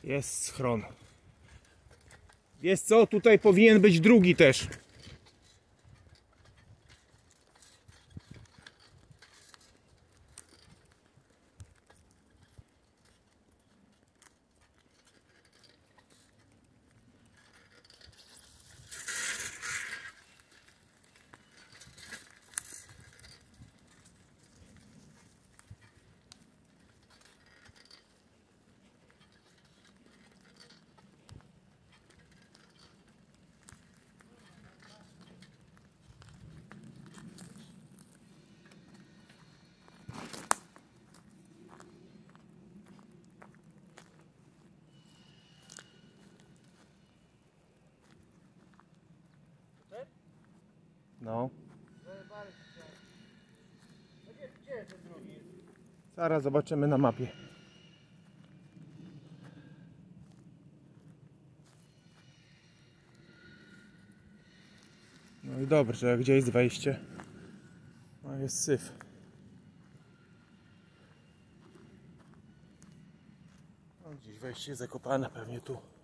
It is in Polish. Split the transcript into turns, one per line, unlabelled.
Jest schron. Wiesz co? Tutaj powinien być drugi też. No. Zaraz zobaczymy na mapie. No i dobrze, gdzie jest wejście? No jest syf. No, gdzieś wejście zakopane pewnie tu.